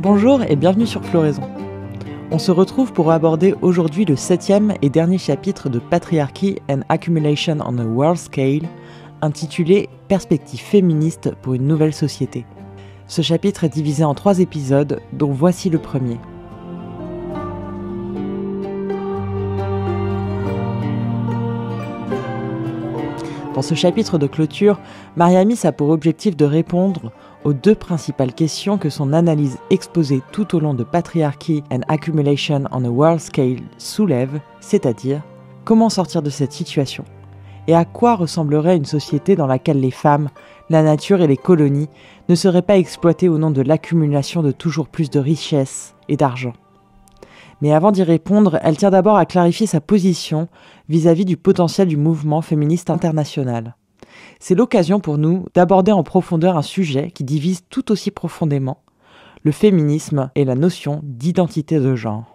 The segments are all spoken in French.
Bonjour et bienvenue sur Floraison. On se retrouve pour aborder aujourd'hui le 7e et dernier chapitre de Patriarchy and Accumulation on a World Scale, intitulé « Perspectives féministes pour une nouvelle société ». Ce chapitre est divisé en 3 épisodes, dont voici le premier. Dans ce chapitre de clôture, Mariamis a pour objectif de répondre aux 2 principales questions que son analyse exposée tout au long de Patriarchy and Accumulation on a World Scale soulève, c'est-à-dire comment sortir de cette situation et à quoi ressemblerait une société dans laquelle les femmes, la nature et les colonies ne seraient pas exploitées au nom de l'accumulation de toujours plus de richesses et d'argent. Mais avant d'y répondre, elle tient d'abord à clarifier sa position vis-à-vis du potentiel du mouvement féministe international. C'est l'occasion pour nous d'aborder en profondeur un sujet qui divise tout aussi profondément, le féminisme et la notion d'identité de genre.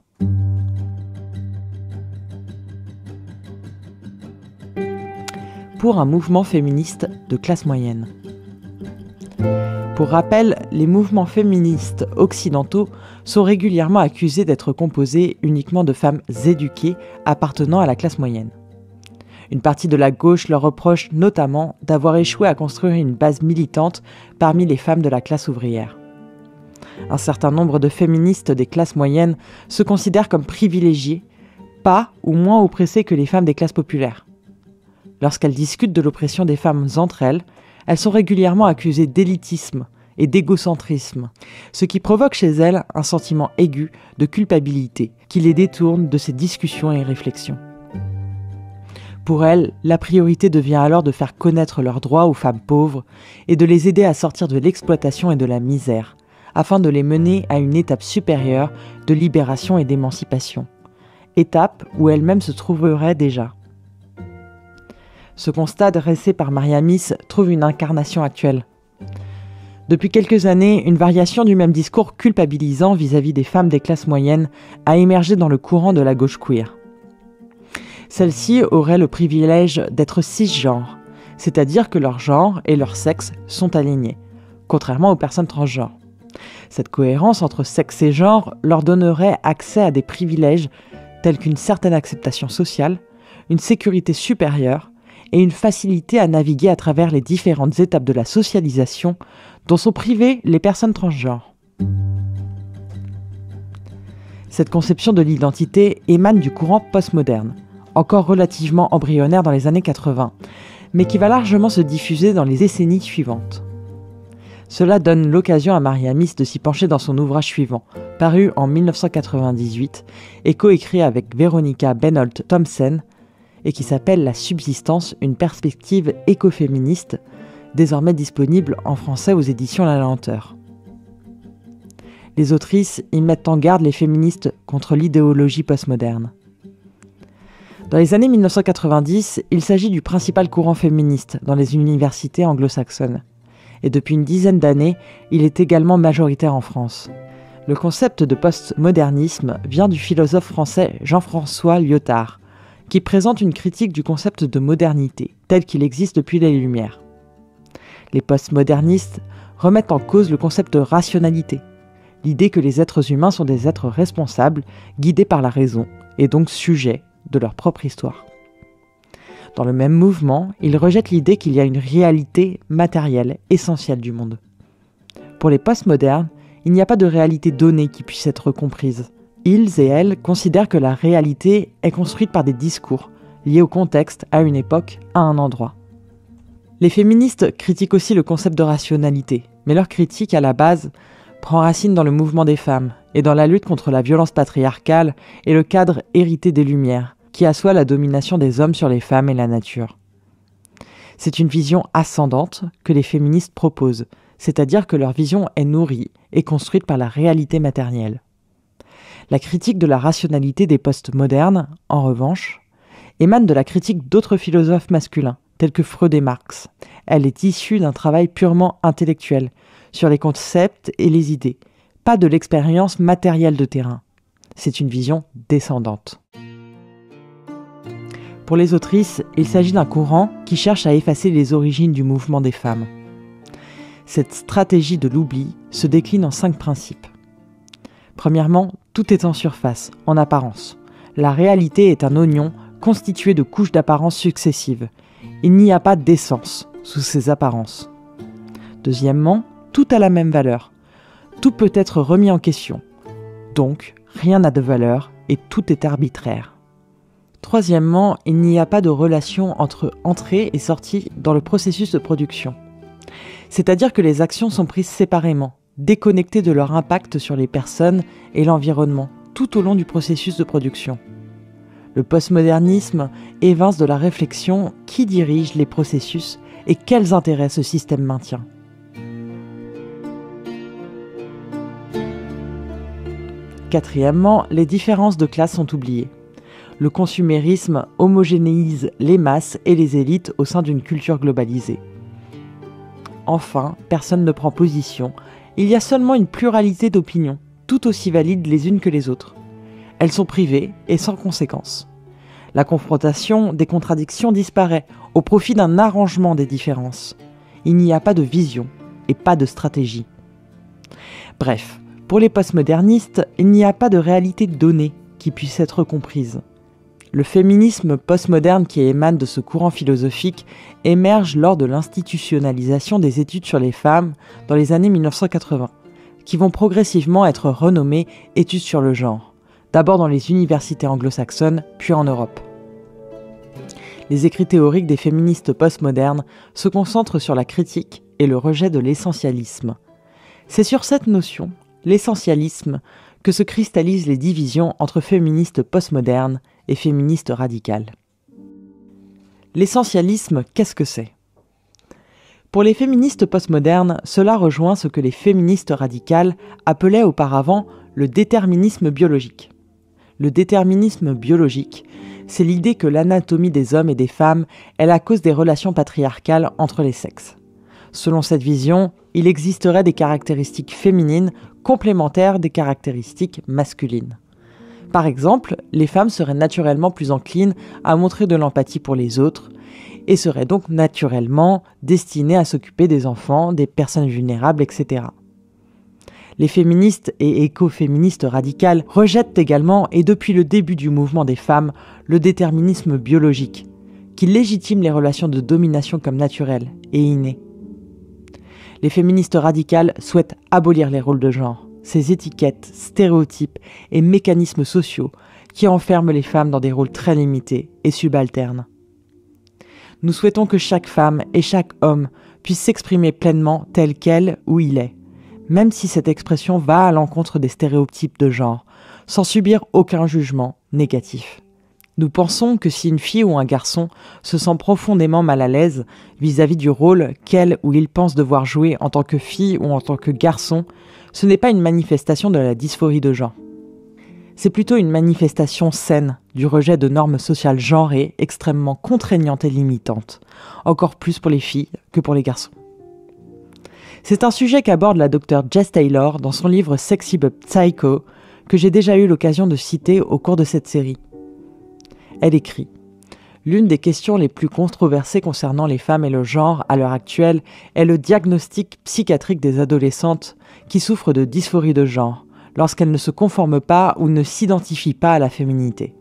Pour un mouvement féministe de classe moyenne. Pour rappel, les mouvements féministes occidentaux sont régulièrement accusés d'être composés uniquement de femmes éduquées appartenant à la classe moyenne. Une partie de la gauche leur reproche notamment d'avoir échoué à construire une base militante parmi les femmes de la classe ouvrière. Un certain nombre de féministes des classes moyennes se considèrent comme privilégiées, pas ou moins oppressées que les femmes des classes populaires. Lorsqu'elles discutent de l'oppression des femmes entre elles sont régulièrement accusées d'élitisme et d'égocentrisme, ce qui provoque chez elles un sentiment aigu de culpabilité qui les détourne de ces discussions et réflexions. Pour elles, la priorité devient alors de faire connaître leurs droits aux femmes pauvres et de les aider à sortir de l'exploitation et de la misère, afin de les mener à une étape supérieure de libération et d'émancipation, étape où elles-mêmes se trouveraient déjà. Ce constat dressé par Mariamis trouve une incarnation actuelle. Depuis quelques années, une variation du même discours culpabilisant vis-à-vis des femmes des classes moyennes a émergé dans le courant de la gauche queer. Celles-ci auraient le privilège d'être cisgenres, c'est-à-dire que leur genre et leur sexe sont alignés, contrairement aux personnes transgenres. Cette cohérence entre sexe et genre leur donnerait accès à des privilèges tels qu'une certaine acceptation sociale, une sécurité supérieure, et une facilité à naviguer à travers les différentes étapes de la socialisation dont sont privées les personnes transgenres. Cette conception de l'identité émane du courant postmoderne, encore relativement embryonnaire dans les années 80, mais qui va largement se diffuser dans les décennies suivantes. Cela donne l'occasion à Mariamis de s'y pencher dans son ouvrage suivant, paru en 1998 et coécrit avec Veronica Benolt-Thomsen, et qui s'appelle « La subsistance, une perspective écoféministe », désormais disponible en français aux éditions La Lenteur. Les autrices y mettent en garde les féministes contre l'idéologie postmoderne. Dans les années 1990, il s'agit du principal courant féministe dans les universités anglo-saxonnes. Et depuis une dizaine d'années, il est également majoritaire en France. Le concept de postmodernisme vient du philosophe français Jean-François Lyotard, qui présente une critique du concept de modernité, tel qu'il existe depuis les Lumières. Les postmodernistes remettent en cause le concept de rationalité, l'idée que les êtres humains sont des êtres responsables, guidés par la raison, et donc sujets de leur propre histoire. Dans le même mouvement, ils rejettent l'idée qu'il y a une réalité matérielle essentielle du monde. Pour les postmodernes, il n'y a pas de réalité donnée qui puisse être comprise. Ils et elles considèrent que la réalité est construite par des discours, liés au contexte, à une époque, à un endroit. Les féministes critiquent aussi le concept de rationalité, mais leur critique, à la base, prend racine dans le mouvement des femmes et dans la lutte contre la violence patriarcale et le cadre hérité des Lumières, qui assoit la domination des hommes sur les femmes et la nature. C'est une vision ascendante que les féministes proposent, c'est-à-dire que leur vision est nourrie et construite par la réalité matérielle. La critique de la rationalité des postmodernes, en revanche, émane de la critique d'autres philosophes masculins, tels que Freud et Marx. Elle est issue d'un travail purement intellectuel, sur les concepts et les idées, pas de l'expérience matérielle de terrain. C'est une vision descendante. Pour les autrices, il s'agit d'un courant qui cherche à effacer les origines du mouvement des femmes. Cette stratégie de l'oubli se décline en 5 principes. Premièrement, tout est en surface, en apparence. La réalité est un oignon constitué de couches d'apparences successives. Il n'y a pas d'essence sous ces apparences. Deuxièmement, tout a la même valeur. Tout peut être remis en question. Donc, rien n'a de valeur et tout est arbitraire. Troisièmement, il n'y a pas de relation entre entrée et sortie dans le processus de production. C'est-à-dire que les actions sont prises séparément, déconnectées de leur impact sur les personnes et l'environnement, tout au long du processus de production. Le postmodernisme évince de la réflexion qui dirige les processus et quels intérêts ce système maintient. Quatrièmement, les différences de classe sont oubliées. Le consumérisme homogénéise les masses et les élites au sein d'une culture globalisée. Enfin, personne ne prend position. Il y a seulement une pluralité d'opinions, tout aussi valides les unes que les autres. Elles sont privées et sans conséquence. La confrontation des contradictions disparaît au profit d'un arrangement des différences. Il n'y a pas de vision et pas de stratégie. Bref, pour les postmodernistes, il n'y a pas de réalité donnée qui puisse être comprise. Le féminisme postmoderne qui émane de ce courant philosophique émerge lors de l'institutionnalisation des études sur les femmes dans les années 1980, qui vont progressivement être renommées études sur le genre, d'abord dans les universités anglo-saxonnes, puis en Europe. Les écrits théoriques des féministes postmodernes se concentrent sur la critique et le rejet de l'essentialisme. C'est sur cette notion, l'essentialisme, que se cristallisent les divisions entre féministes postmodernes et féministes radicales. L'essentialisme, qu'est-ce que c'est ? Pour les féministes postmodernes, cela rejoint ce que les féministes radicales appelaient auparavant le déterminisme biologique. Le déterminisme biologique, c'est l'idée que l'anatomie des hommes et des femmes est la cause des relations patriarcales entre les sexes. Selon cette vision, il existerait des caractéristiques féminines complémentaires des caractéristiques masculines. Par exemple, les femmes seraient naturellement plus enclines à montrer de l'empathie pour les autres et seraient donc naturellement destinées à s'occuper des enfants, des personnes vulnérables, etc. Les féministes et écoféministes radicales rejettent également, et depuis le début du mouvement des femmes, le déterminisme biologique, qui légitime les relations de domination comme naturelles et innées. Les féministes radicales souhaitent abolir les rôles de genre, ces étiquettes, stéréotypes et mécanismes sociaux qui enferment les femmes dans des rôles très limités et subalternes. Nous souhaitons que chaque femme et chaque homme puisse s'exprimer pleinement tel qu'elle ou il est, même si cette expression va à l'encontre des stéréotypes de genre, sans subir aucun jugement négatif. Nous pensons que si une fille ou un garçon se sent profondément mal à l'aise vis-à-vis du rôle qu'elle ou il pense devoir jouer en tant que fille ou en tant que garçon, ce n'est pas une manifestation de la dysphorie de genre. C'est plutôt une manifestation saine du rejet de normes sociales genrées extrêmement contraignantes et limitantes, encore plus pour les filles que pour les garçons. C'est un sujet qu'aborde la Dr Jess Taylor dans son livre Sexy but Psycho, que j'ai déjà eu l'occasion de citer au cours de cette série. Elle écrit « L'une des questions les plus controversées concernant les femmes et le genre à l'heure actuelle est le diagnostic psychiatrique des adolescentes qui souffrent de dysphorie de genre, lorsqu'elles ne se conforment pas ou ne s'identifient pas à la féminité.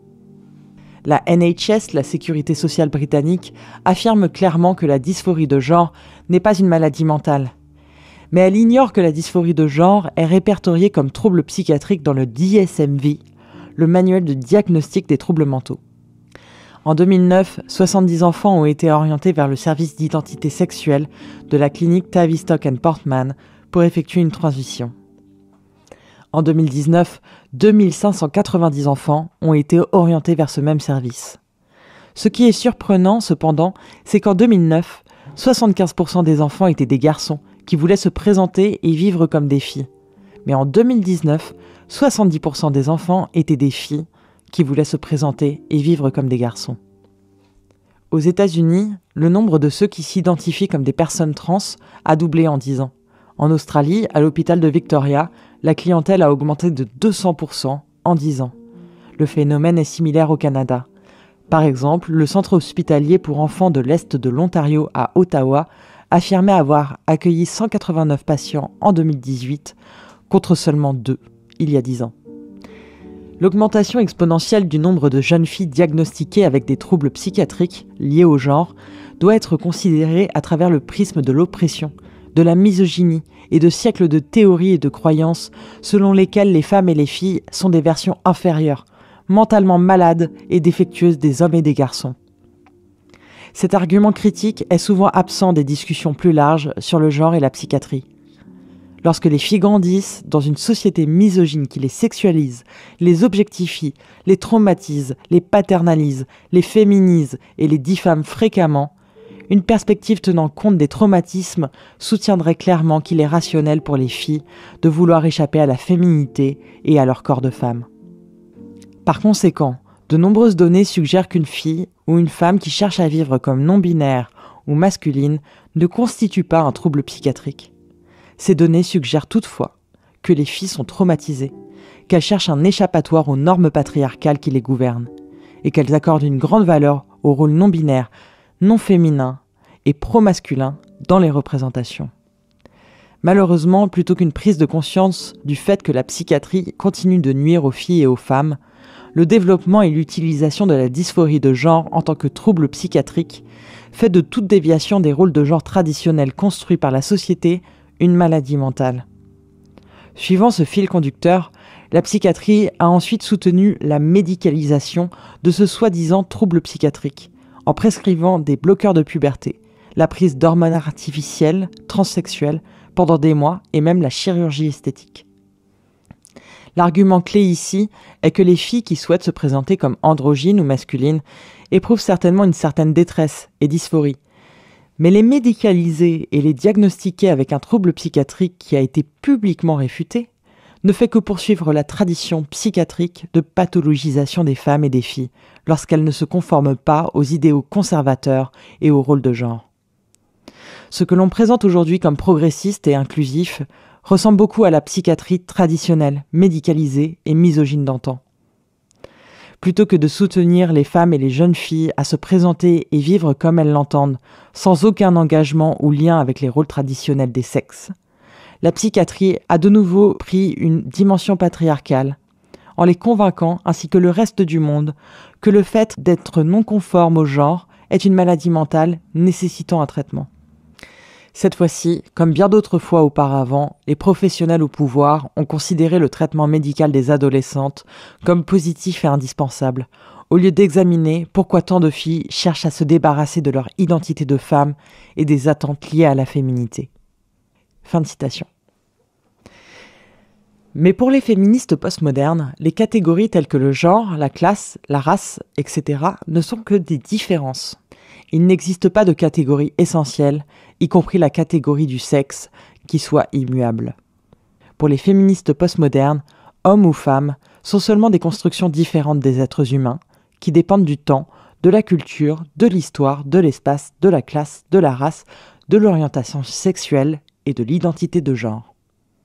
La NHS, la sécurité sociale britannique, affirme clairement que la dysphorie de genre n'est pas une maladie mentale. Mais elle ignore que la dysphorie de genre est répertoriée comme trouble psychiatrique dans le DSM-V, le manuel de diagnostic des troubles mentaux. En 2009, 70 enfants ont été orientés vers le service d'identité sexuelle de la clinique Tavistock & Portman pour effectuer une transition. En 2019, 2590 enfants ont été orientés vers ce même service. Ce qui est surprenant, cependant, c'est qu'en 2009, 75% des enfants étaient des garçons qui voulaient se présenter et vivre comme des filles. Mais en 2019, 70% des enfants étaient des filles qui voulaient se présenter et vivre comme des garçons. Aux États-Unis, le nombre de ceux qui s'identifient comme des personnes trans a doublé en 10 ans. En Australie, à l'hôpital de Victoria, la clientèle a augmenté de 200% en 10 ans. Le phénomène est similaire au Canada. Par exemple, le centre hospitalier pour enfants de l'Est de l'Ontario à Ottawa affirmait avoir accueilli 189 patients en 2018, contre seulement 2 il y a 10 ans. L'augmentation exponentielle du nombre de jeunes filles diagnostiquées avec des troubles psychiatriques liés au genre doit être considérée à travers le prisme de l'oppression, de la misogynie et de siècles de théories et de croyances selon lesquelles les femmes et les filles sont des versions inférieures, mentalement malades et défectueuses des hommes et des garçons. Cet argument critique est souvent absent des discussions plus larges sur le genre et la psychiatrie. Lorsque les filles grandissent dans une société misogyne qui les sexualise, les objectifie, les traumatise, les paternalise, les féminise et les diffame fréquemment, une perspective tenant compte des traumatismes soutiendrait clairement qu'il est rationnel pour les filles de vouloir échapper à la féminité et à leur corps de femme. Par conséquent, de nombreuses données suggèrent qu'une fille ou une femme qui cherche à vivre comme non-binaire ou masculine ne constitue pas un trouble psychiatrique. Ces données suggèrent toutefois que les filles sont traumatisées, qu'elles cherchent un échappatoire aux normes patriarcales qui les gouvernent, et qu'elles accordent une grande valeur au rôle non-binaire, non féminin et pro-masculin dans les représentations. Malheureusement, plutôt qu'une prise de conscience du fait que la psychiatrie continue de nuire aux filles et aux femmes, le développement et l'utilisation de la dysphorie de genre en tant que trouble psychiatrique fait de toute déviation des rôles de genre traditionnels construits par la société une maladie mentale. Suivant ce fil conducteur, la psychiatrie a ensuite soutenu la médicalisation de ce soi-disant trouble psychiatrique, en prescrivant des bloqueurs de puberté, la prise d'hormones artificielles, transsexuelles, pendant des mois et même la chirurgie esthétique. L'argument clé ici est que les filles qui souhaitent se présenter comme androgynes ou masculines éprouvent certainement une certaine détresse et dysphorie. Mais les médicaliser et les diagnostiquer avec un trouble psychiatrique qui a été publiquement réfuté ne fait que poursuivre la tradition psychiatrique de pathologisation des femmes et des filles lorsqu'elles ne se conforment pas aux idéaux conservateurs et au rôle de genre. Ce que l'on présente aujourd'hui comme progressiste et inclusif ressemble beaucoup à la psychiatrie traditionnelle, médicalisée et misogyne d'antan. Plutôt que de soutenir les femmes et les jeunes filles à se présenter et vivre comme elles l'entendent, sans aucun engagement ou lien avec les rôles traditionnels des sexes, la psychiatrie a de nouveau pris une dimension patriarcale, en les convainquant, ainsi que le reste du monde, que le fait d'être non conforme au genre est une maladie mentale nécessitant un traitement. Cette fois-ci, comme bien d'autres fois auparavant, les professionnels au pouvoir ont considéré le traitement médical des adolescentes comme positif et indispensable, au lieu d'examiner pourquoi tant de filles cherchent à se débarrasser de leur identité de femme et des attentes liées à la féminité. Fin de citation. Mais pour les féministes postmodernes, les catégories telles que le genre, la classe, la race, etc. ne sont que des différences. Il n'existe pas de catégorie essentielle, y compris la catégorie du sexe, qui soit immuable. Pour les féministes postmodernes, hommes ou femmes sont seulement des constructions différentes des êtres humains, qui dépendent du temps, de la culture, de l'histoire, de l'espace, de la classe, de la race, de l'orientation sexuelle et de l'identité de genre.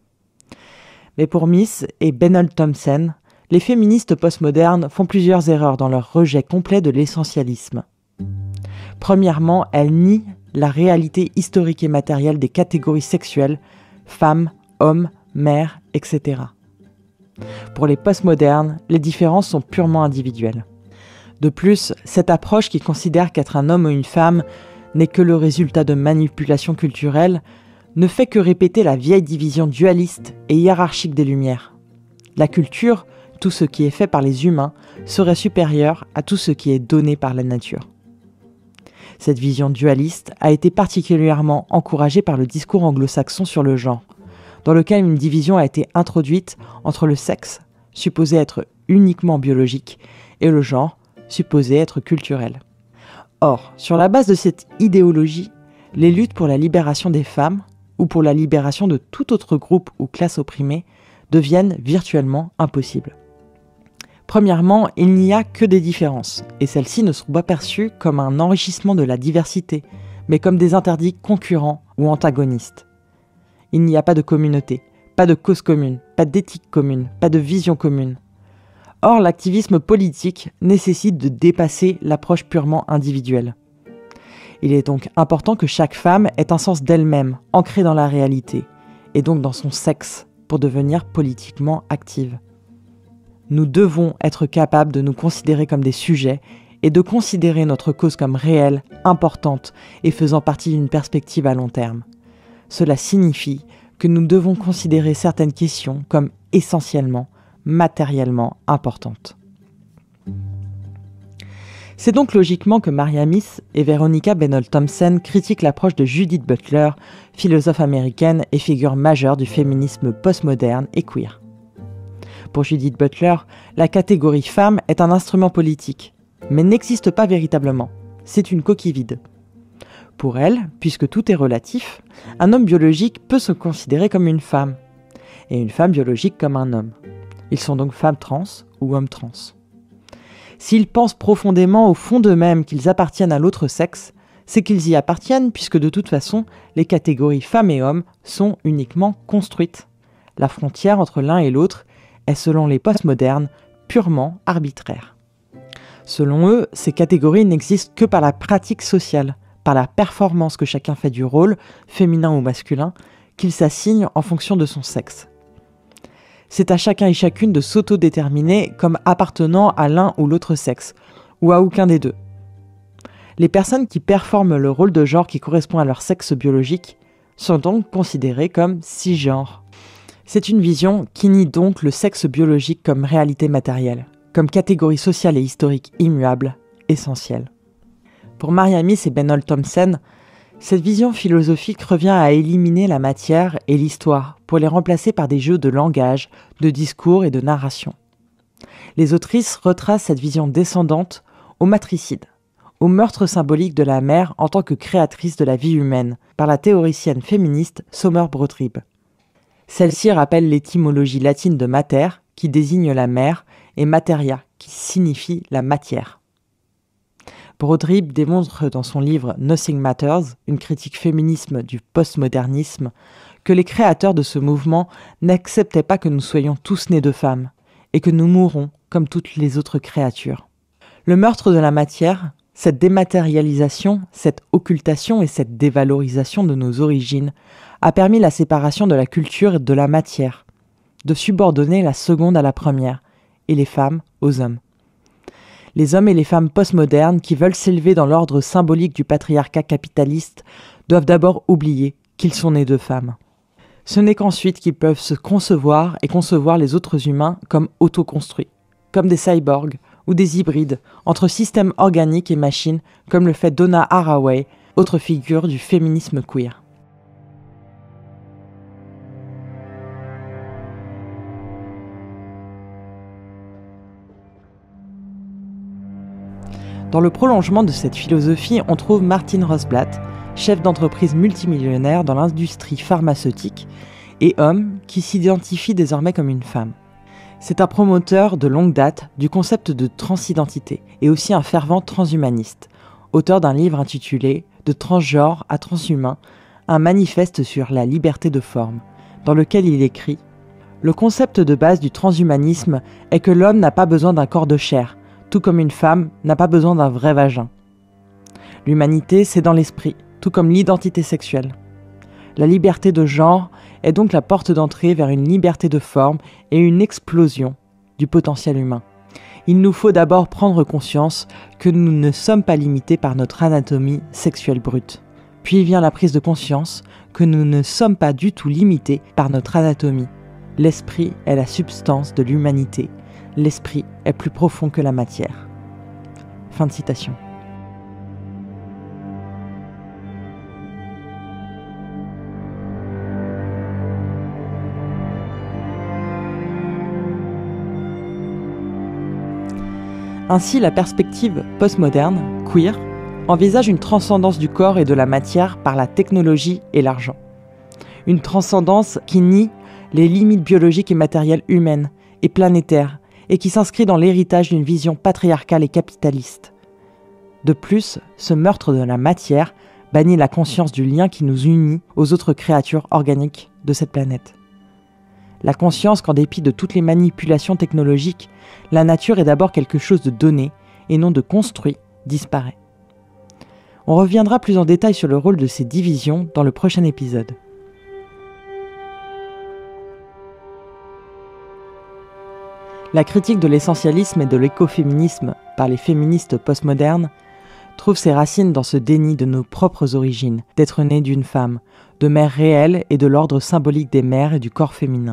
Mais pour Miss et Benold Thompson, les féministes postmodernes font plusieurs erreurs dans leur rejet complet de l'essentialisme. Premièrement, elles nient la réalité historique et matérielle des catégories sexuelles, femmes, hommes, mères, etc. Pour les postmodernes, les différences sont purement individuelles. De plus, cette approche qui considère qu'être un homme ou une femme n'est que le résultat de manipulations culturelles ne fait que répéter la vieille division dualiste et hiérarchique des Lumières. La culture, tout ce qui est fait par les humains, serait supérieur à tout ce qui est donné par la nature. Cette vision dualiste a été particulièrement encouragée par le discours anglo-saxon sur le genre, dans lequel une division a été introduite entre le sexe, supposé être uniquement biologique, et le genre, supposé être culturel. Or, sur la base de cette idéologie, les luttes pour la libération des femmes, ou pour la libération de tout autre groupe ou classe opprimée, deviennent virtuellement impossibles. Premièrement, il n'y a que des différences, et celles-ci ne sont pas perçues comme un enrichissement de la diversité, mais comme des interdits concurrents ou antagonistes. Il n'y a pas de communauté, pas de cause commune, pas d'éthique commune, pas de vision commune. Or, l'activisme politique nécessite de dépasser l'approche purement individuelle. Il est donc important que chaque femme ait un sens d'elle-même, ancré dans la réalité, et donc dans son sexe, pour devenir politiquement active. Nous devons être capables de nous considérer comme des sujets et de considérer notre cause comme réelle, importante et faisant partie d'une perspective à long terme. Cela signifie que nous devons considérer certaines questions comme essentiellement, matériellement importantes. C'est donc logiquement que Maria Miss et Veronica Benoll-Thompson critiquent l'approche de Judith Butler, philosophe américaine et figure majeure du féminisme postmoderne et queer. Pour Judith Butler, la catégorie femme est un instrument politique, mais n'existe pas véritablement. C'est une coquille vide. Pour elle, puisque tout est relatif, un homme biologique peut se considérer comme une femme, et une femme biologique comme un homme. Ils sont donc femmes trans ou hommes trans. S'ils pensent profondément au fond d'eux-mêmes qu'ils appartiennent à l'autre sexe, c'est qu'ils y appartiennent puisque de toute façon, les catégories femmes et hommes sont uniquement construites. La frontière entre l'un et l'autre est, selon les postmodernes, purement arbitraire. Selon eux, ces catégories n'existent que par la pratique sociale, par la performance que chacun fait du rôle, féminin ou masculin, qu'il s'assigne en fonction de son sexe. C'est à chacun et chacune de s'autodéterminer comme appartenant à l'un ou l'autre sexe, ou à aucun des deux. Les personnes qui performent le rôle de genre qui correspond à leur sexe biologique sont donc considérées comme cisgenres. C'est une vision qui nie donc le sexe biologique comme réalité matérielle, comme catégorie sociale et historique immuable, essentielle. Pour Maria Miss et Benoll-Thompson, cette vision philosophique revient à éliminer la matière et l'histoire pour les remplacer par des jeux de langage, de discours et de narration. Les autrices retracent cette vision descendante au matricide, au meurtre symbolique de la mère en tant que créatrice de la vie humaine par la théoricienne féministe Sommer Brotrib. Celle-ci rappelle l'étymologie latine de mater, qui désigne la mère, et materia, qui signifie la matière. Brotrib démontre dans son livre Nothing Matters, une critique féminisme du postmodernisme, que les créateurs de ce mouvement n'acceptaient pas que nous soyons tous nés de femmes, et que nous mourrons comme toutes les autres créatures. Le meurtre de la matière, cette dématérialisation, cette occultation et cette dévalorisation de nos origines a permis la séparation de la culture et de la matière, de subordonner la seconde à la première, et les femmes aux hommes. Les hommes et les femmes postmodernes qui veulent s'élever dans l'ordre symbolique du patriarcat capitaliste doivent d'abord oublier qu'ils sont nés de femmes. Ce n'est qu'ensuite qu'ils peuvent se concevoir et concevoir les autres humains comme autoconstruits, comme des cyborgs ou des hybrides entre systèmes organiques et machines, comme le fait Donna Haraway, autre figure du féminisme queer. Dans le prolongement de cette philosophie, on trouve Martine Rosblatt, chef d'entreprise multimillionnaire dans l'industrie pharmaceutique et homme qui s'identifie désormais comme une femme. C'est un promoteur de longue date du concept de transidentité et aussi un fervent transhumaniste, auteur d'un livre intitulé « De transgenre à transhumain, un manifeste sur la liberté de forme », dans lequel il écrit « Le concept de base du transhumanisme est que l'homme n'a pas besoin d'un corps de chair, tout comme une femme n'a pas besoin d'un vrai vagin. L'humanité, c'est dans l'esprit, tout comme l'identité sexuelle. La liberté de genre est donc la porte d'entrée vers une liberté de forme et une explosion du potentiel humain. Il nous faut d'abord prendre conscience que nous ne sommes pas limités par notre anatomie sexuelle brute. Puis vient la prise de conscience que nous ne sommes pas du tout limités par notre anatomie. L'esprit est la substance de l'humanité. L'esprit est plus profond que la matière. » Fin de citation. Ainsi, la perspective postmoderne, queer, envisage une transcendance du corps et de la matière par la technologie et l'argent. Une transcendance qui nie les limites biologiques et matérielles humaines et planétaires et qui s'inscrit dans l'héritage d'une vision patriarcale et capitaliste. De plus, ce meurtre de la matière bannit la conscience du lien qui nous unit aux autres créatures organiques de cette planète. La conscience qu'en dépit de toutes les manipulations technologiques, la nature est d'abord quelque chose de donné et non de construit, disparaît. On reviendra plus en détail sur le rôle de ces divisions dans le prochain épisode. La critique de l'essentialisme et de l'écoféminisme par les féministes postmodernes trouve ses racines dans ce déni de nos propres origines, d'être nés d'une femme, de mère réelle et de l'ordre symbolique des mères et du corps féminin.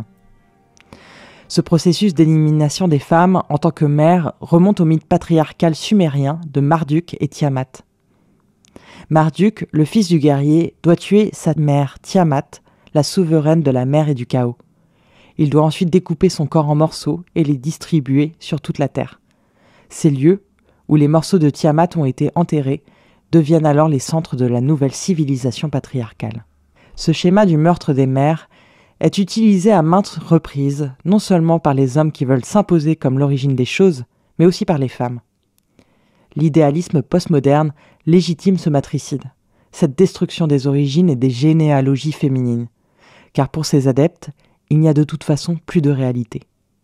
Ce processus d'élimination des femmes en tant que mères remonte au mythe patriarcal sumérien de Marduk et Tiamat. Marduk, le fils du guerrier, doit tuer sa mère Tiamat, la souveraine de la mer et du chaos. Il doit ensuite découper son corps en morceaux et les distribuer sur toute la terre. Ces lieux, où les morceaux de Tiamat ont été enterrés, deviennent alors les centres de la nouvelle civilisation patriarcale. Ce schéma du meurtre des mères est utilisé à maintes reprises, non seulement par les hommes qui veulent s'imposer comme l'origine des choses, mais aussi par les femmes. L'idéalisme postmoderne légitime ce matricide, cette destruction des origines et des généalogies féminines, car pour ses adeptes, il n'y a de toute façon plus de réalité.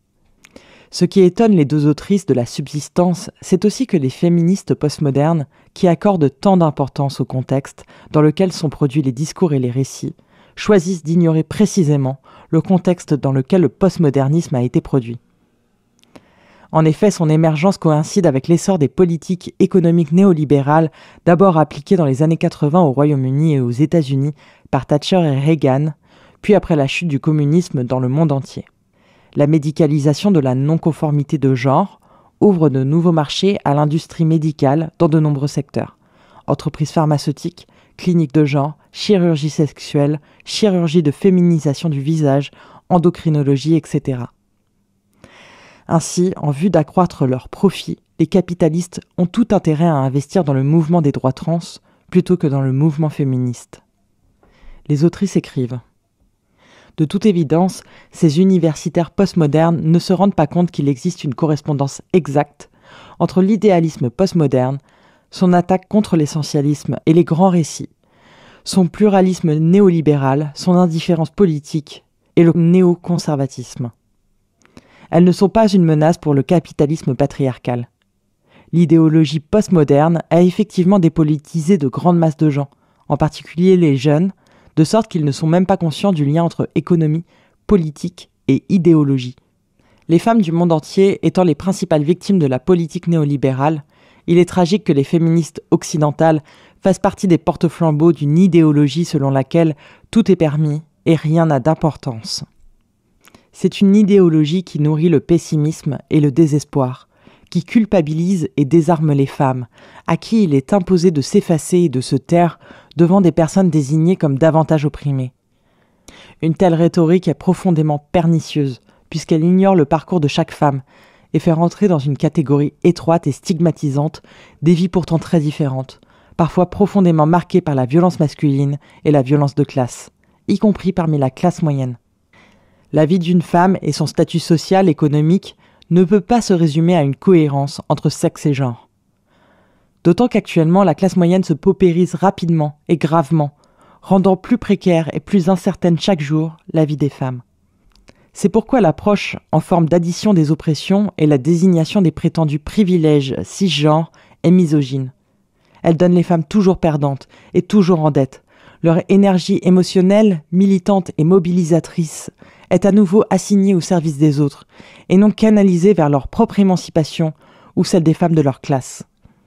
Ce qui étonne les deux autrices de la subsistance, c'est aussi que les féministes postmodernes, qui accordent tant d'importance au contexte dans lequel sont produits les discours et les récits, choisissent d'ignorer précisément le contexte dans lequel le postmodernisme a été produit. En effet, son émergence coïncide avec l'essor des politiques économiques néolibérales, d'abord appliquées dans les années 80 au Royaume-Uni et aux États-Unis par Thatcher et Reagan, puis après la chute du communisme dans le monde entier. La médicalisation de la non-conformité de genre ouvre de nouveaux marchés à l'industrie médicale dans de nombreux secteurs. Entreprises pharmaceutiques, cliniques de genre, chirurgie sexuelle, chirurgie de féminisation du visage, endocrinologie, etc. Ainsi, en vue d'accroître leurs profits, les capitalistes ont tout intérêt à investir dans le mouvement des droits trans plutôt que dans le mouvement féministe. Les autrices écrivent : de toute évidence, ces universitaires postmodernes ne se rendent pas compte qu'il existe une correspondance exacte entre l'idéalisme postmoderne, son attaque contre l'essentialisme et les grands récits, son pluralisme néolibéral, son indifférence politique et le néoconservatisme. Elles ne sont pas une menace pour le capitalisme patriarcal. L'idéologie postmoderne a effectivement dépolitisé de grandes masses de gens, en particulier les jeunes, de sorte qu'ils ne sont même pas conscients du lien entre économie, politique et idéologie. Les femmes du monde entier étant les principales victimes de la politique néolibérale, il est tragique que les féministes occidentales fassent partie des porte-flambeaux d'une idéologie selon laquelle tout est permis et rien n'a d'importance. C'est une idéologie qui nourrit le pessimisme et le désespoir, qui culpabilise et désarme les femmes, à qui il est imposé de s'effacer et de se taire devant des personnes désignées comme davantage opprimées. Une telle rhétorique est profondément pernicieuse, puisqu'elle ignore le parcours de chaque femme et fait rentrer dans une catégorie étroite et stigmatisante des vies pourtant très différentes, parfois profondément marquées par la violence masculine et la violence de classe, y compris parmi la classe moyenne. La vie d'une femme et son statut social, économique, ne peut pas se résumer à une cohérence entre sexe et genre. D'autant qu'actuellement, la classe moyenne se paupérise rapidement et gravement, rendant plus précaire et plus incertaine chaque jour la vie des femmes. C'est pourquoi l'approche en forme d'addition des oppressions et la désignation des prétendus privilèges cisgenres est misogyne. Elle donne les femmes toujours perdantes et toujours en dette. Leur énergie émotionnelle, militante et mobilisatrice est à nouveau assignée au service des autres et non canalisée vers leur propre émancipation ou celle des femmes de leur classe.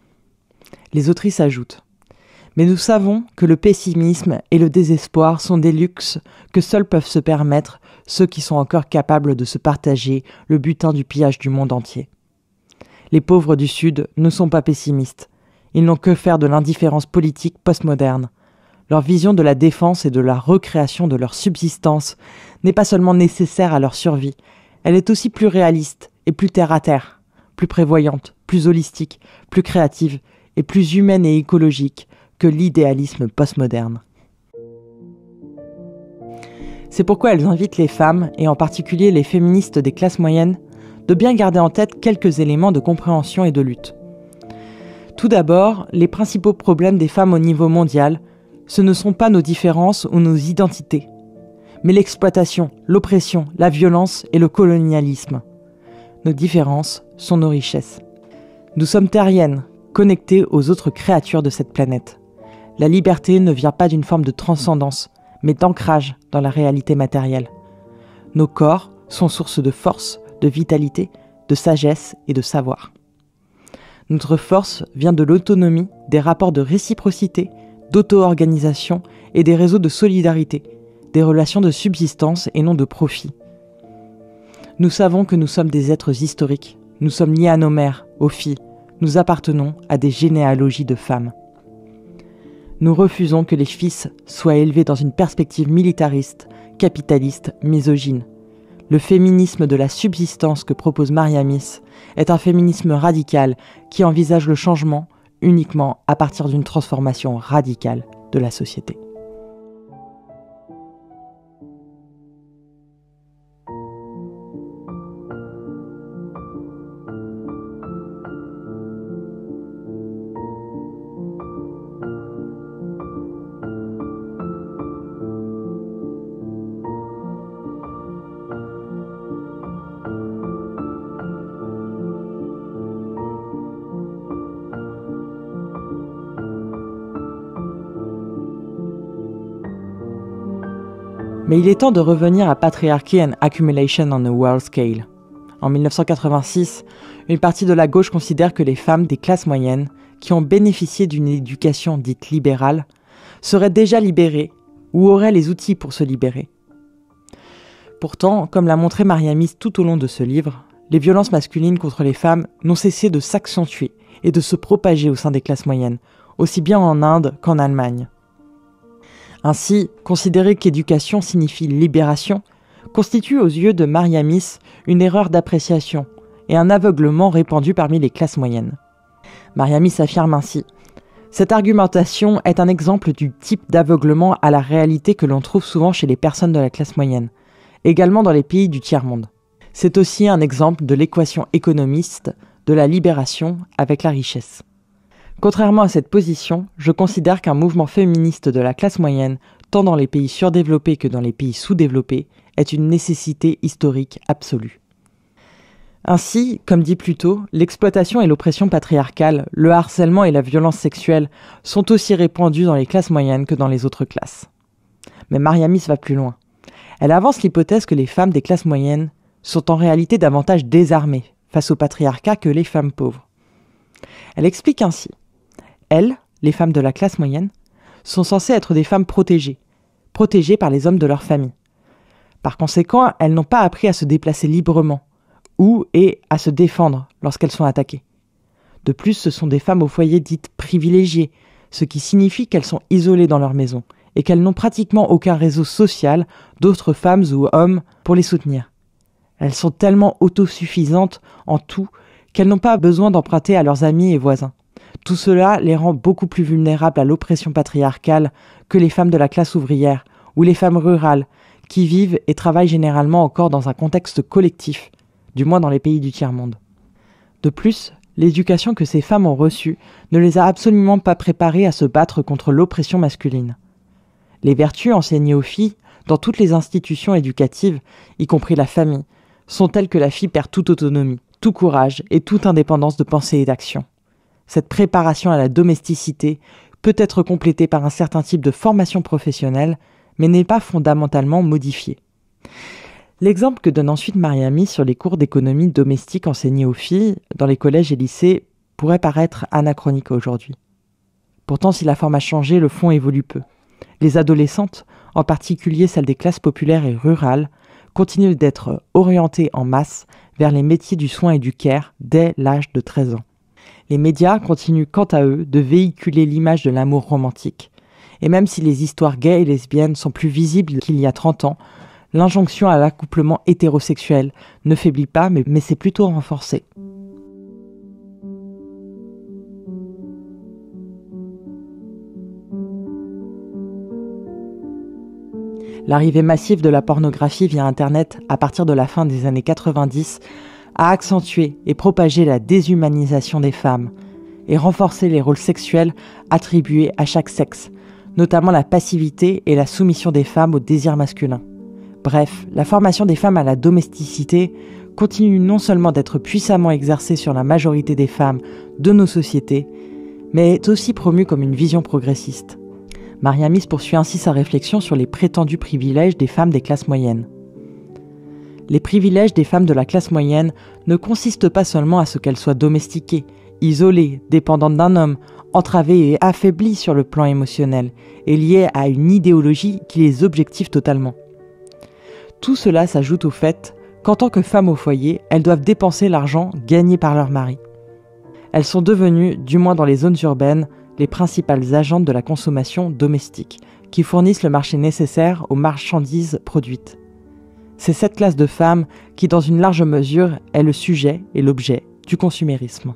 Les autrices ajoutent : mais nous savons que le pessimisme et le désespoir sont des luxes que seuls peuvent se permettre ceux qui sont encore capables de se partager le butin du pillage du monde entier. Les pauvres du Sud ne sont pas pessimistes. Ils n'ont que faire de l'indifférence politique postmoderne. Leur vision de la défense et de la recréation de leur subsistance n'est pas seulement nécessaire à leur survie, elle est aussi plus réaliste et plus terre-à-terre, plus prévoyante, plus holistique, plus créative et plus humaine et écologique que l'idéalisme postmoderne. C'est pourquoi elles invitent les femmes, et en particulier les féministes des classes moyennes, de bien garder en tête quelques éléments de compréhension et de lutte. Tout d'abord, les principaux problèmes des femmes au niveau mondial, ce ne sont pas nos différences ou nos identités, mais l'exploitation, l'oppression, la violence et le colonialisme. Nos différences sont nos richesses. Nous sommes terriennes, connectées aux autres créatures de cette planète. La liberté ne vient pas d'une forme de transcendance, mais d'ancrage dans la réalité matérielle. Nos corps sont source de force, de vitalité, de sagesse et de savoir. Notre force vient de l'autonomie, des rapports de réciprocité, d'auto-organisation et des réseaux de solidarité, des relations de subsistance et non de profit. Nous savons que nous sommes des êtres historiques, nous sommes liés à nos mères, aux filles, nous appartenons à des généalogies de femmes. Nous refusons que les fils soient élevés dans une perspective militariste, capitaliste, misogyne. Le féminisme de la subsistance que propose Mariamis est un féminisme radical qui envisage le changement uniquement à partir d'une transformation radicale de la société. Mais il est temps de revenir à Patriarchy and Accumulation on a World Scale. En 1986, une partie de la gauche considère que les femmes des classes moyennes, qui ont bénéficié d'une éducation dite libérale, seraient déjà libérées ou auraient les outils pour se libérer. Pourtant, comme l'a montré Mariamis tout au long de ce livre, les violences masculines contre les femmes n'ont cessé de s'accentuer et de se propager au sein des classes moyennes, aussi bien en Inde qu'en Allemagne. Ainsi, considérer qu'éducation signifie libération constitue aux yeux de Mariamis une erreur d'appréciation et un aveuglement répandu parmi les classes moyennes. Mariamis affirme ainsi « Cette argumentation est un exemple du type d'aveuglement à la réalité que l'on trouve souvent chez les personnes de la classe moyenne, également dans les pays du tiers-monde. C'est aussi un exemple de l'équation économiste de la libération avec la richesse. » Contrairement à cette position, je considère qu'un mouvement féministe de la classe moyenne, tant dans les pays surdéveloppés que dans les pays sous-développés, est une nécessité historique absolue. Ainsi, comme dit plus tôt, l'exploitation et l'oppression patriarcale, le harcèlement et la violence sexuelle sont aussi répandus dans les classes moyennes que dans les autres classes. Mais Mariamis va plus loin. Elle avance l'hypothèse que les femmes des classes moyennes sont en réalité davantage désarmées face au patriarcat que les femmes pauvres. Elle explique ainsi. Elles, les femmes de la classe moyenne, sont censées être des femmes protégées par les hommes de leur famille. Par conséquent, elles n'ont pas appris à se déplacer librement, ou et à se défendre lorsqu'elles sont attaquées. De plus, ce sont des femmes au foyer dites privilégiées, ce qui signifie qu'elles sont isolées dans leur maison, et qu'elles n'ont pratiquement aucun réseau social d'autres femmes ou hommes pour les soutenir. Elles sont tellement autosuffisantes en tout qu'elles n'ont pas besoin d'emprunter à leurs amis et voisins. Tout cela les rend beaucoup plus vulnérables à l'oppression patriarcale que les femmes de la classe ouvrière ou les femmes rurales qui vivent et travaillent généralement encore dans un contexte collectif, du moins dans les pays du tiers-monde. De plus, l'éducation que ces femmes ont reçue ne les a absolument pas préparées à se battre contre l'oppression masculine. Les vertus enseignées aux filles dans toutes les institutions éducatives, y compris la famille, sont telles que la fille perd toute autonomie, tout courage et toute indépendance de pensée et d'action. Cette préparation à la domesticité peut être complétée par un certain type de formation professionnelle, mais n'est pas fondamentalement modifiée. L'exemple que donne ensuite Mariamis sur les cours d'économie domestique enseignés aux filles dans les collèges et lycées pourrait paraître anachronique aujourd'hui. Pourtant, si la forme a changé, le fond évolue peu. Les adolescentes, en particulier celles des classes populaires et rurales, continuent d'être orientées en masse vers les métiers du soin et du care dès l'âge de 13 ans. Les médias continuent quant à eux de véhiculer l'image de l'amour romantique. Et même si les histoires gays et lesbiennes sont plus visibles qu'il y a 30 ans, l'injonction à l'accouplement hétérosexuel ne faiblit pas, mais s'est plutôt renforcée. L'arrivée massive de la pornographie via Internet à partir de la fin des années 90 a accentué et propagé la déshumanisation des femmes et renforcé les rôles sexuels attribués à chaque sexe, notamment la passivité et la soumission des femmes au désir masculin. Bref, la formation des femmes à la domesticité continue non seulement d'être puissamment exercée sur la majorité des femmes de nos sociétés, mais est aussi promue comme une vision progressiste. Mariamis poursuit ainsi sa réflexion sur les prétendus privilèges des femmes des classes moyennes. Les privilèges des femmes de la classe moyenne ne consistent pas seulement à ce qu'elles soient domestiquées, isolées, dépendantes d'un homme, entravées et affaiblies sur le plan émotionnel, et liées à une idéologie qui les objective totalement. Tout cela s'ajoute au fait qu'en tant que femmes au foyer, elles doivent dépenser l'argent gagné par leur mari. Elles sont devenues, du moins dans les zones urbaines, les principales agentes de la consommation domestique, qui fournissent le marché nécessaire aux marchandises produites. C'est cette classe de femmes qui, dans une large mesure, est le sujet et l'objet du consumérisme.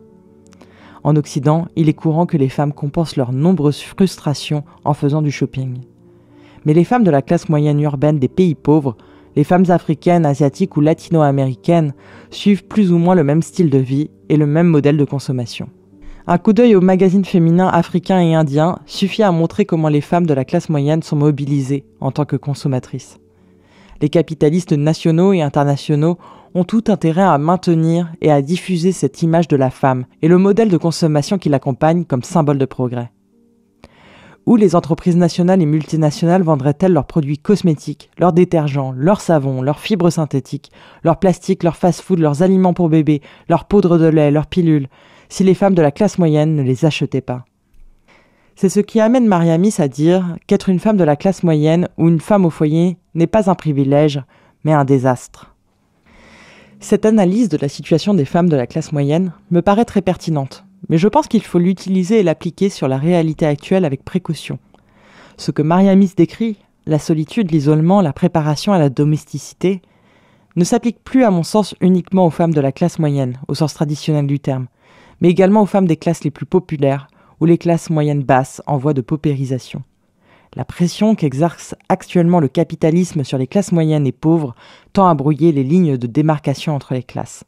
En Occident, il est courant que les femmes compensent leurs nombreuses frustrations en faisant du shopping. Mais les femmes de la classe moyenne urbaine des pays pauvres, les femmes africaines, asiatiques ou latino-américaines, suivent plus ou moins le même style de vie et le même modèle de consommation. Un coup d'œil aux magazines féminins africains et indiens suffit à montrer comment les femmes de la classe moyenne sont mobilisées en tant que consommatrices. Les capitalistes nationaux et internationaux ont tout intérêt à maintenir et à diffuser cette image de la femme et le modèle de consommation qui l'accompagne comme symbole de progrès. Où les entreprises nationales et multinationales vendraient-elles leurs produits cosmétiques, leurs détergents, leurs savons, leurs fibres synthétiques, leurs plastiques, leurs fast-food, leurs aliments pour bébés, leurs poudres de lait, leurs pilules, si les femmes de la classe moyenne ne les achetaient pas? C'est ce qui amène Mariamis à dire qu'être une femme de la classe moyenne ou une femme au foyer n'est pas un privilège, mais un désastre. Cette analyse de la situation des femmes de la classe moyenne me paraît très pertinente, mais je pense qu'il faut l'utiliser et l'appliquer sur la réalité actuelle avec précaution. Ce que Mariamis décrit, la solitude, l'isolement, la préparation à la domesticité, ne s'applique plus à mon sens uniquement aux femmes de la classe moyenne, au sens traditionnel du terme, mais également aux femmes des classes les plus populaires, ou les classes moyennes basses en voie de paupérisation. La pression qu'exerce actuellement le capitalisme sur les classes moyennes et pauvres tend à brouiller les lignes de démarcation entre les classes.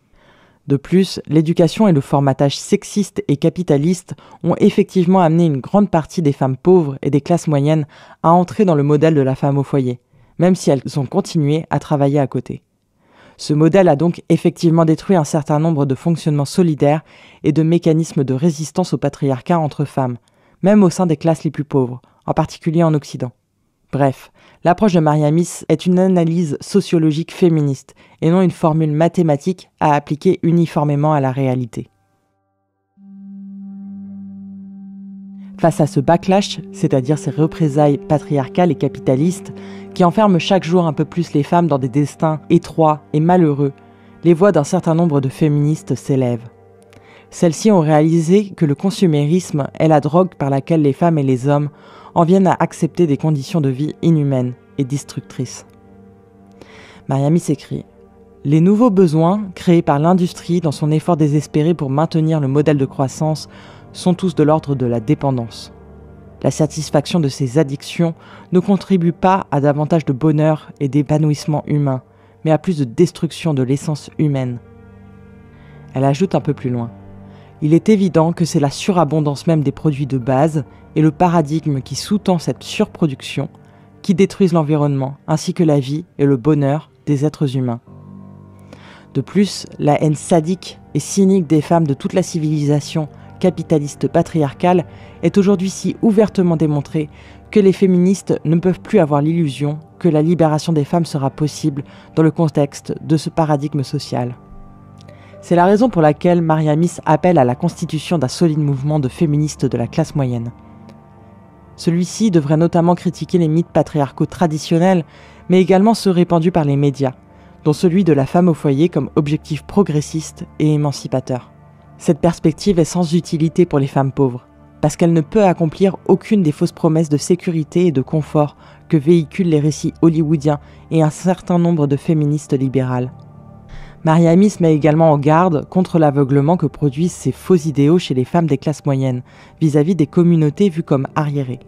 De plus, l'éducation et le formatage sexiste et capitaliste ont effectivement amené une grande partie des femmes pauvres et des classes moyennes à entrer dans le modèle de la femme au foyer, même si elles ont continué à travailler à côté. Ce modèle a donc effectivement détruit un certain nombre de fonctionnements solidaires et de mécanismes de résistance au patriarcat entre femmes, même au sein des classes les plus pauvres, en particulier en Occident. Bref, l'approche de Mariamis est une analyse sociologique féministe et non une formule mathématique à appliquer uniformément à la réalité. Face à ce backlash, c'est-à-dire ces représailles patriarcales et capitalistes qui enferment chaque jour un peu plus les femmes dans des destins étroits et malheureux, les voix d'un certain nombre de féministes s'élèvent. Celles-ci ont réalisé que le consumérisme est la drogue par laquelle les femmes et les hommes en viennent à accepter des conditions de vie inhumaines et destructrices. Mariamis écrit « Les nouveaux besoins créés par l'industrie dans son effort désespéré pour maintenir le modèle de croissance sont tous de l'ordre de la dépendance. La satisfaction de ces addictions ne contribue pas à davantage de bonheur et d'épanouissement humain, mais à plus de destruction de l'essence humaine. » Elle ajoute un peu plus loin. Il est évident que c'est la surabondance même des produits de base et le paradigme qui sous-tend cette surproduction qui détruisent l'environnement ainsi que la vie et le bonheur des êtres humains. De plus, la haine sadique et cynique des femmes de toute la civilisation capitaliste patriarcale est aujourd'hui si ouvertement démontrée que les féministes ne peuvent plus avoir l'illusion que la libération des femmes sera possible dans le contexte de ce paradigme social. C'est la raison pour laquelle Mariamis appelle à la constitution d'un solide mouvement de féministes de la classe moyenne. Celui-ci devrait notamment critiquer les mythes patriarcaux traditionnels, mais également ceux répandus par les médias, dont celui de la femme au foyer comme objectif progressiste et émancipateur. Cette perspective est sans utilité pour les femmes pauvres, parce qu'elle ne peut accomplir aucune des fausses promesses de sécurité et de confort que véhiculent les récits hollywoodiens et un certain nombre de féministes libérales. Mariamis met également en garde contre l'aveuglement que produisent ces faux idéaux chez les femmes des classes moyennes, vis-à-vis des communautés vues comme arriérées.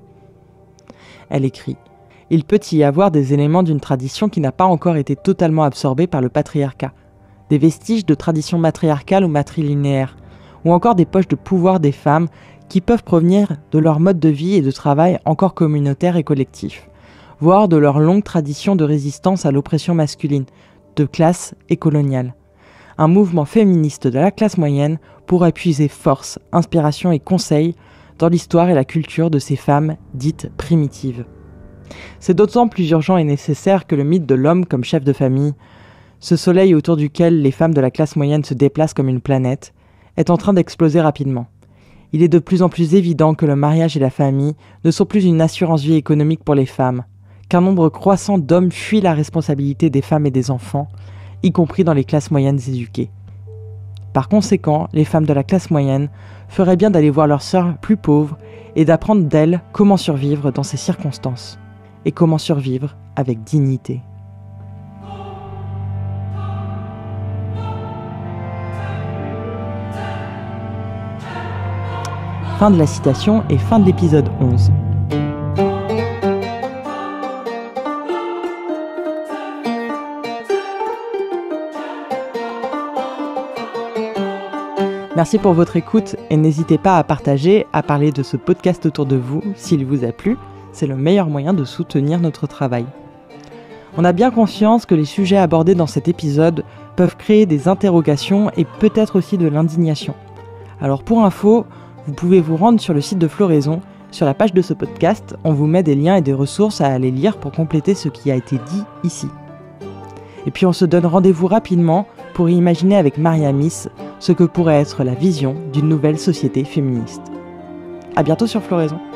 Elle écrit « Il peut y avoir des éléments d'une tradition qui n'a pas encore été totalement absorbée par le patriarcat, des vestiges de tradition matriarcale ou matrilinéaire, ou encore des poches de pouvoir des femmes qui peuvent provenir de leur mode de vie et de travail encore communautaire et collectif, voire de leur longue tradition de résistance à l'oppression masculine, de classe et coloniale. Un mouvement féministe de la classe moyenne pourrait puiser force, inspiration et conseils dans l'histoire et la culture de ces femmes dites primitives. C'est d'autant plus urgent et nécessaire que le mythe de l'homme comme chef de famille ce soleil autour duquel les femmes de la classe moyenne se déplacent comme une planète, est en train d'exploser rapidement. Il est de plus en plus évident que le mariage et la famille ne sont plus une assurance-vie économique pour les femmes, qu'un nombre croissant d'hommes fuient la responsabilité des femmes et des enfants, y compris dans les classes moyennes éduquées. Par conséquent, les femmes de la classe moyenne feraient bien d'aller voir leurs sœurs plus pauvres et d'apprendre d'elles comment survivre dans ces circonstances, et comment survivre avec dignité. Fin de la citation et fin de l'épisode 11. Merci pour votre écoute et n'hésitez pas à partager, à parler de ce podcast autour de vous s'il vous a plu. C'est le meilleur moyen de soutenir notre travail. On a bien conscience que les sujets abordés dans cet épisode peuvent créer des interrogations et peut-être aussi de l'indignation. Alors pour info, vous pouvez vous rendre sur le site de Floraison. Sur la page de ce podcast, on vous met des liens et des ressources à aller lire pour compléter ce qui a été dit ici. Et puis on se donne rendez-vous rapidement pour imaginer avec Maria Miss ce que pourrait être la vision d'une nouvelle société féministe. À bientôt sur Floraison.